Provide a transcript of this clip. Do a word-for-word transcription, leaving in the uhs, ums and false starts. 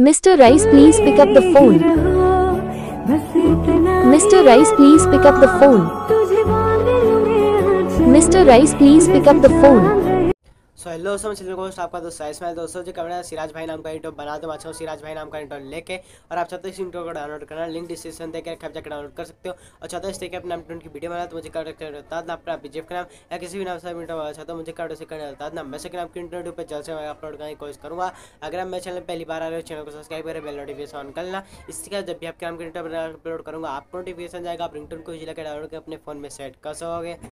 Mister Rice, please pick up the phone. Mister Rice, please pick up the phone. Mister Rice, please pick up the phone. So hello दोस्तों, channel को आपका दोस्त साइस में दोस्तों जो camera Siraj भाई नाम का इंट्रो बना दो अच्छा सिराज भाई नाम का इंट्रो लेके और आप चाहते हो इस इंट्रो को डाउनलोड करना, लिंक डिस्क्रिप्शन देकर आप जाकर डाउनलोड कर सकते हो। और चाहते हो इस तरीके अपने नाम की वीडियो बना तो मुझे कर बता देना अपना बीजेप का नाम या किसी भी नाम से इंट्रो बनाना चाहते हो मुझे कर से बता देना। मैं सेकंड आपकी इंट्रो यूट्यूब पर जल्द से मैं अपलोड करने की कोशिश करूँगा। अगर आप मेरे चैनल पहली बार आ रहे हो चैनल को सब्सक्राइब करें, बेल नोटिफिकेशन ऑन करना। इसके बाद जब भी आपके नाम की इंट्रो अपलोड करूँगा आपको नोटिफिकेशन जाएगा, आप रिंगटोन को इजी लगा डाउनलोड कर अपने फोन में सेट कर सकोगे।